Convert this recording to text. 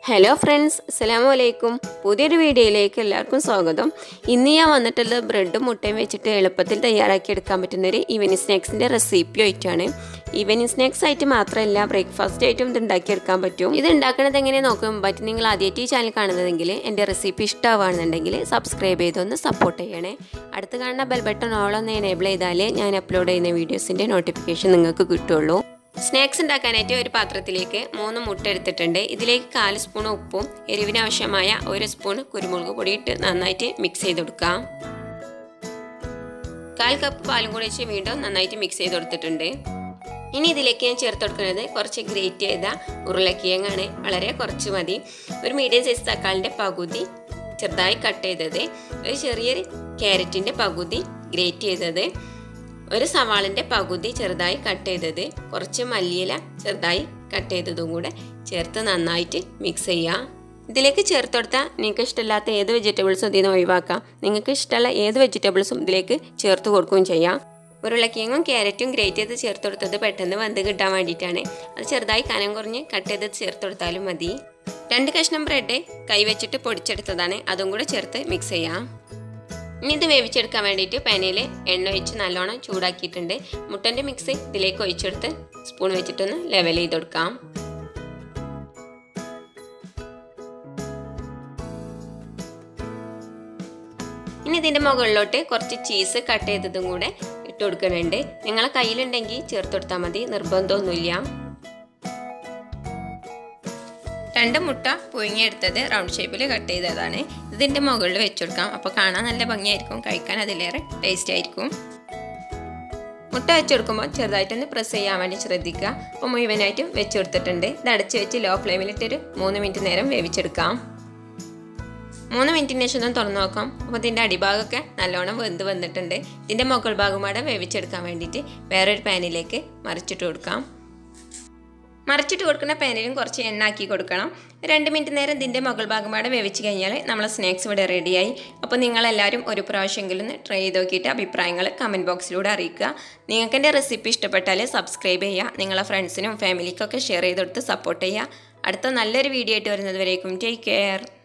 Hello friends, അസ്സലാമു അലൈക്കും. പുതിയൊരു വീഡിയോയിലേക്ക് എല്ലാവർക്കും സ്വാഗതം. ഇന്ന് ഞാൻ വന്നിട്ടുള്ളത് ബ്രെഡും മുട്ടയും വെച്ചിട്ട് എളുപ്പത്തിൽ തയ്യാറാക്കിയെടുക്കാൻ പറ്റുന്നൊരു ഈവനിങ് സ്നാക്സിൻ്റെ റെസിപ്പി ആയിട്ടാണ്. ഈവനിങ് സ്നാക്സ് ആയിട്ട് മാത്രമല്ല, ബ്രേക്ക്ഫാസ്റ്റ് ആയിട്ടും ഇത് ഉണ്ടാക്കിയെടുക്കാൻ പറ്റും. ഇത് ഉണ്ടാക്കുന്നത് എങ്ങനെ നോക്കാൻ പറ്റും. നിങ്ങൾ ആദ്യമായിട്ട് ഈ ചാനൽ കാണുന്നതെങ്കിൽ എൻ്റെ റെസിപ്പി ഇഷ്ടമാണെന്നുണ്ടെങ്കിൽ സബ്സ്ക്രൈബ് ചെയ്തൊന്ന് സപ്പോർട്ട് ചെയ്യണേ. അടുത്ത് കാണുന്ന ബെൽ ബട്ടൺ ഓൾ ഒന്ന് എനേബിൾ ചെയ്താലേ ഞാൻ അപ്ലോഡ് ചെയ്യുന്ന വീഡിയോസിൻ്റെ നോട്ടിഫിക്കേഷൻ നിങ്ങൾക്ക് കിട്ടുള്ളൂ. സ്നാക്സ് ഉണ്ടാക്കാനായിട്ട് ഒരു പാത്രത്തിലേക്ക് 3 മുട്ട എടുത്തിട്ടുണ്ട്. ഇതിലേക്ക് 1/4 സ്പൂൺ ഉപ്പും എരിവിന് ആവശ്യമായ 1 സ്പൂൺ കുരുമുളക് പൊടി ഇട്ട് നന്നായിട്ട് മിക്സ് ചെയ്ത് കൊടുക്കാം. 1/4 കപ്പ് പാലും കൂടി വെച്ച് വീണ്ടും നന്നായിട്ട് മിക്സ് ചെയ്ത് കൊടുത്തിട്ടുണ്ട്. ഇനി ഇതിലേക്ക് ഞാൻ ചേർത്ത് കൊടുക്കുന്നത് കുറച്ച് ഗ്രേറ്റ് ചെയ്ത ഉരുളക്കിഴങ്ങാണ്. വളരെ കുറച്ച് മതി. ഒരു മീഡിയം സൈസ് തക്കാളിൻ്റെ പകുതി ചെറുതായി കട്ട് ചെയ്തത്, ഒരു ചെറിയൊരു ക്യാരറ്റിൻ്റെ പകുതി ഗ്രേറ്റ് ചെയ്തത്, ഒരു സവാളിൻ്റെ പകുതി ചെറുതായി കട്ട് ചെയ്തത്, കുറച്ച് മല്ലിയില ചെറുതായി കട്ട് ചെയ്തതും കൂടെ ചേർത്ത് നന്നായിട്ട് മിക്സ് ചെയ്യാം. ഇതിലേക്ക് ചേർത്ത് കൊടുത്താൽ നിങ്ങൾക്ക് ഇഷ്ടമില്ലാത്ത ഏത് വെജിറ്റബിൾസും ഇതിൽ നിന്ന് ഒഴിവാക്കാം. നിങ്ങൾക്ക് ഇഷ്ടമുള്ള ഏത് വെജിറ്റബിൾസും ഇതിലേക്ക് ചേർത്ത് കൊടുക്കുകയും ചെയ്യാം. ഉരുളക്കിഴങ്ങും ക്യാരറ്റും ഗ്രേറ്റ് ചെയ്ത് ചേർത്ത് കൊടുത്തത് പെട്ടെന്ന് വെന്ത് കിട്ടാൻ വേണ്ടിയിട്ടാണ്. അത് ചെറുതായി കനം കുറഞ്ഞ് കട്ട് ചെയ്ത് ചേർത്ത് കൊടുത്താലും മതി. 2 കഷ്ണം ബ്രെഡ് കൈ വെച്ചിട്ട് പൊടിച്ചെടുത്തതാണ്, അതും കൂടെ ചേർത്ത് മിക്സ് ചെയ്യാം. ഇനി ഇത് വേവിച്ചെടുക്കാൻ വേണ്ടിയിട്ട് പാനിൽ എണ്ണ ഒഴിച്ച് നല്ലോണം ചൂടാക്കിയിട്ടുണ്ട്. മുട്ടൻ്റെ മിക്സ് ഇതിലേക്ക് ഒഴിച്ചെടുത്ത് സ്പൂൺ വെച്ചിട്ടൊന്ന് ലെവൽ ചെയ്ത് കൊടുക്കാം. ഇനി ഇതിൻ്റെ മുകളിലോട്ട് കുറച്ച് ചീസ് കട്ട് ചെയ്തതും കൂടെ ഇട്ട് കൊടുക്കുന്നുണ്ട്. നിങ്ങളെ കയ്യിലുണ്ടെങ്കിൽ ചേർത്ത് കൊടുത്താൽ മതി, നിർബന്ധമൊന്നുമില്ല. 2 മുട്ട പുഴുങ്ങിയെടുത്തത് റൗണ്ട് ഷേപ്പിൽ കട്ട് ചെയ്തതാണ്. ഇതിൻ്റെ മുകളിൽ വെച്ച് കൊടുക്കാം. അപ്പോൾ കാണാൻ നല്ല ഭംഗിയായിരിക്കും, കഴിക്കാൻ അതിലേറെ ടേസ്റ്റ് ആയിരിക്കും. മുട്ട വെച്ച് കൊടുക്കുമ്പോൾ ചെറുതായിട്ടൊന്ന് പ്രസ് ചെയ്യാൻ വേണ്ടി ശ്രദ്ധിക്കുക. അപ്പോൾ മുഴുവനായിട്ടും വെച്ച് കൊടുത്തിട്ടുണ്ട്. ഇത് അടച്ച് വെച്ച് ലോ ഫ്ലെയിമിലിട്ടൊരു 3 മിനിറ്റ് നേരം വേവിച്ചെടുക്കാം. 3 മിനിറ്റിന് ശേഷം ഒന്ന് തുറന്നു നോക്കാം. അപ്പോൾ ഇതിൻ്റെ അടിഭാഗമൊക്കെ നല്ലോണം വെന്ത് വന്നിട്ടുണ്ട്. ഇതിൻ്റെ മുകൾ ഭാഗമാടെ വേവിച്ചെടുക്കാൻ വേണ്ടിയിട്ട് വേറൊരു പാനിലേക്ക് മറിച്ചിട്ട് കൊടുക്കാം. മറിച്ചിട്ട് കൊടുക്കുന്ന പാനിലും കുറച്ച് എണ്ണ ആക്കി കൊടുക്കണം. 2 മിനിറ്റ് നേരം ഇതിൻ്റെ മുകൾ ഭാഗമാടെ വേവിച്ച് കഴിഞ്ഞാൽ നമ്മളെ സ്നാക്സ് ഇവിടെ റെഡിയായി. അപ്പോൾ നിങ്ങളെല്ലാവരും ഒരു പ്രാവശ്യമെങ്കിലും ട്രൈ ചെയ്ത് നോക്കിയിട്ട് അഭിപ്രായങ്ങൾ കമൻറ്റ് ബോക്സിലൂടെ അറിയിക്കുക. നിങ്ങൾക്ക് എൻ്റെ റെസിപ്പി ഇഷ്ടപ്പെട്ടാൽ സബ്സ്ക്രൈബ് ചെയ്യുക. നിങ്ങളെ ഫ്രണ്ട്സിനും ഫാമിലിക്കൊക്കെ ഷെയർ ചെയ്ത് കൊടുത്ത് സപ്പോർട്ട് ചെയ്യുക. അടുത്ത നല്ലൊരു വീഡിയോ ആയിട്ട് വരുന്നത് വരേക്കും ടേക്ക് കെയർ.